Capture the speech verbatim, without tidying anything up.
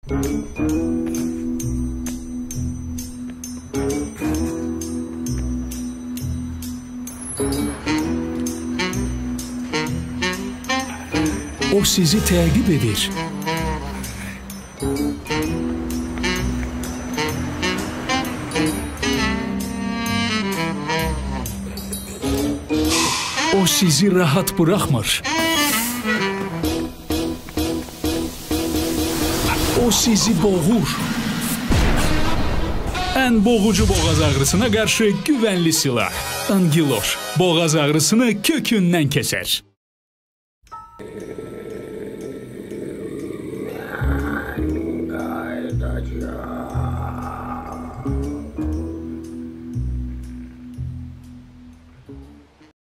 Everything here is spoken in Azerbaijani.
O sizi təqib edir. O sizi rahat buraxmır. O sizi boğur. Ən boğucu boğaz ağrısına qarşı güvənli silah. Angiloş boğaz ağrısını kökündən kəsər.